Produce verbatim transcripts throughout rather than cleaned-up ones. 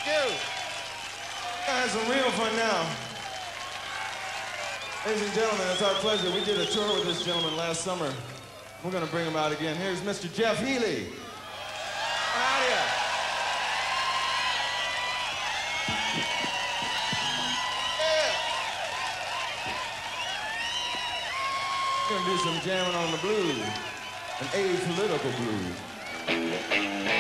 you. I had some real fun now. Ladies and gentlemen, it's our pleasure. We did a tour with this gentleman last summer. We're going to bring him out again. Here's Mister Jeff Healey. Out here. Yeah. We're going to do some jamming on the blues, an apolitical blues.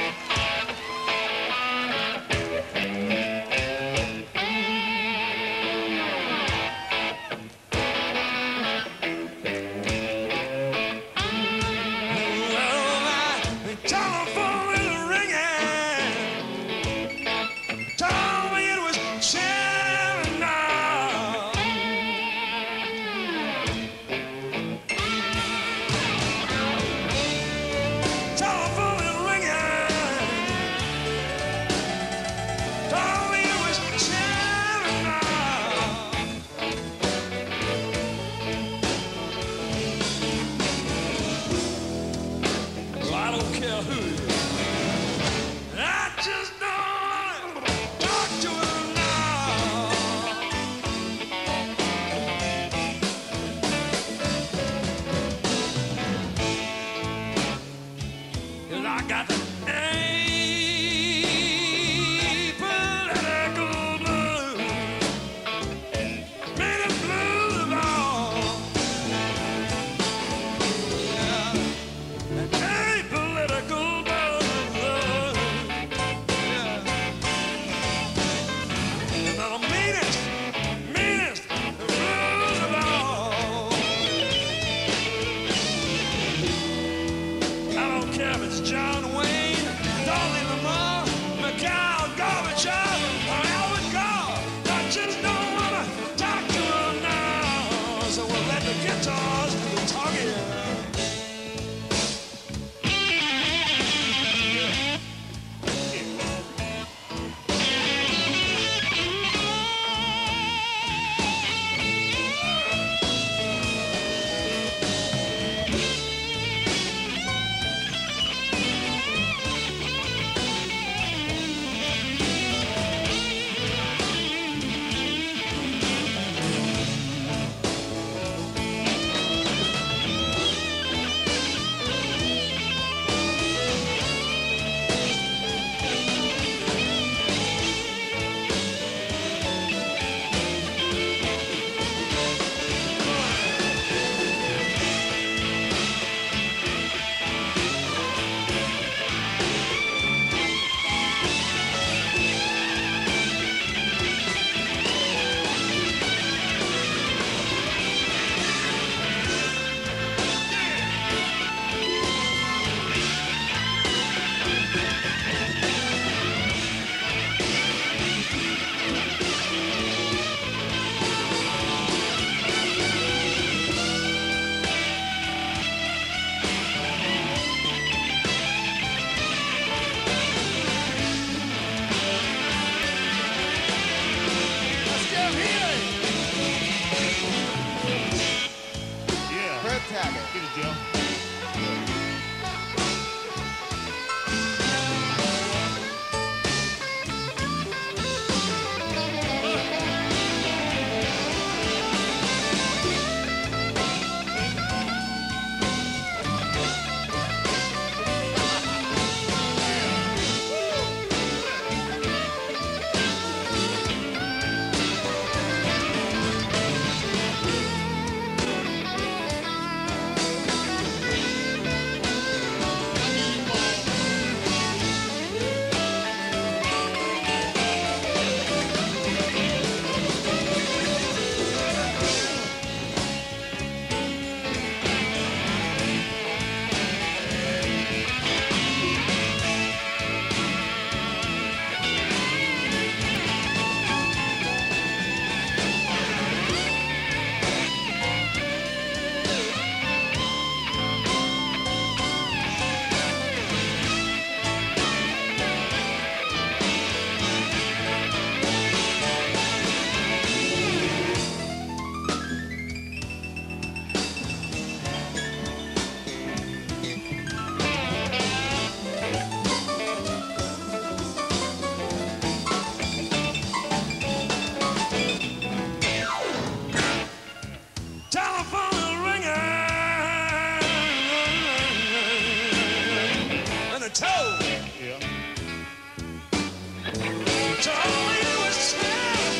told me it was time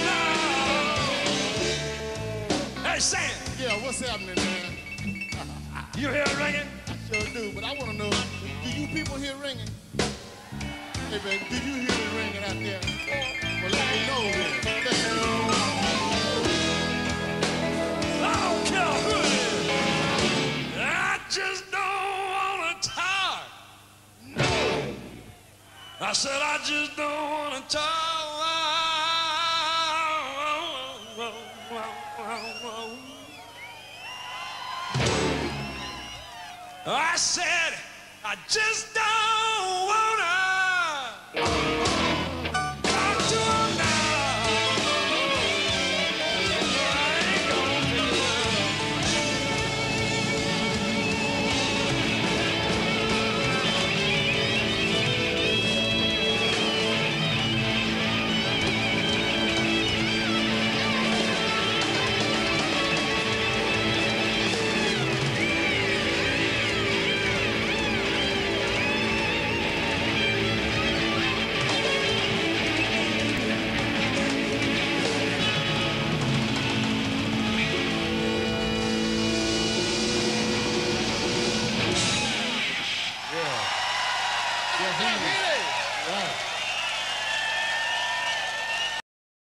now. Hey, Sam. Yeah, what's happening, man? You hear it ringing? I sure do, but I want to know, do you people hear ringing? Hey, man, do you hear it ringing out there? Well, let me know then. Let me know. I don't care who it is. I just don't want to talk. No. I said I just don't want to talk. I said I just don't